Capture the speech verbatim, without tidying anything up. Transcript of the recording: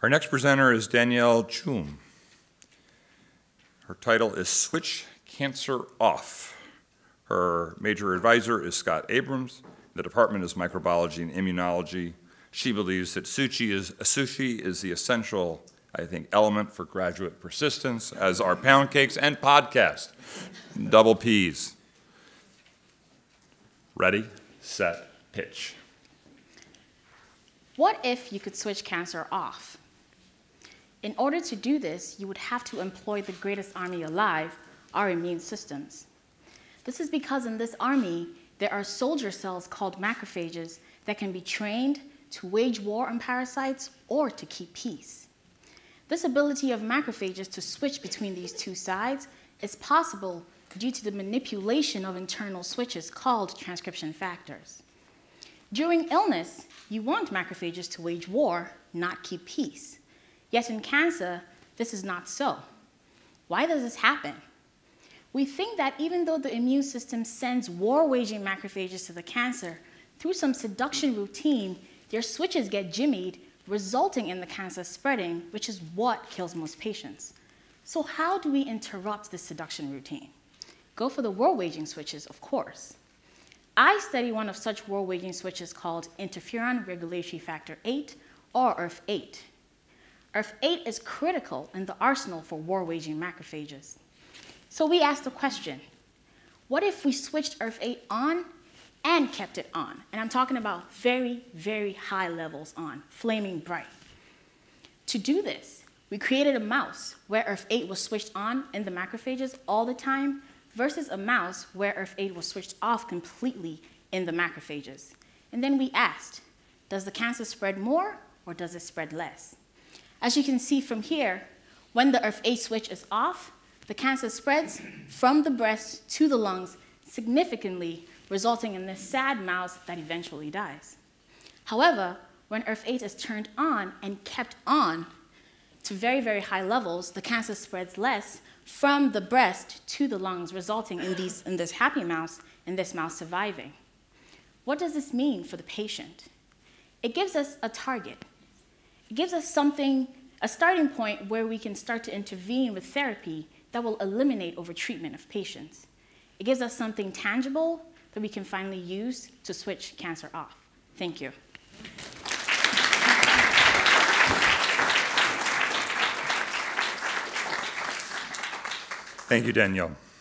Our next presenter is Danielle Twum. Her title is Switch Cancer Off. Her major advisor is Scott Abrams. The department is microbiology and immunology. She believes that sushi is, sushi is the essential, I think, element for graduate persistence, as are pound cakes and podcast. Double P's. Ready, set, pitch. What if you could switch cancer off? In order to do this, you would have to employ the greatest army alive, our immune systems. This is because in this army, there are soldier cells called macrophages that can be trained to wage war on parasites or to keep peace. This ability of macrophages to switch between these two sides is possible due to the manipulation of internal switches called transcription factors. During illness, you want macrophages to wage war, not keep peace. Yet in cancer, this is not so. Why does this happen? We think that even though the immune system sends war-waging macrophages to the cancer, through some seduction routine, their switches get jimmied, resulting in the cancer spreading, which is what kills most patients. So how do we interrupt this seduction routine? Go for the war-waging switches, of course. I study one of such war-waging switches called interferon regulatory factor eight, or I R F eight. I R F eight is critical in the arsenal for war-waging macrophages. So we asked the question, what if we switched I R F eight on and kept it on? And I'm talking about very, very high levels on, flaming bright. To do this, we created a mouse where I R F eight was switched on in the macrophages all the time versus a mouse where I R F eight was switched off completely in the macrophages. And then we asked, does the cancer spread more or does it spread less? As you can see from here, when the I R F eight switch is off, the cancer spreads from the breast to the lungs significantly, resulting in this sad mouse that eventually dies. However, when I R F eight is turned on and kept on to very, very high levels, the cancer spreads less from the breast to the lungs, resulting in, these, in this happy mouse and this mouse surviving. What does this mean for the patient? It gives us a target. It gives us something, a starting point where we can start to intervene with therapy that will eliminate overtreatment of patients. It gives us something tangible that we can finally use to switch cancer off. Thank you. Thank you, Danielle.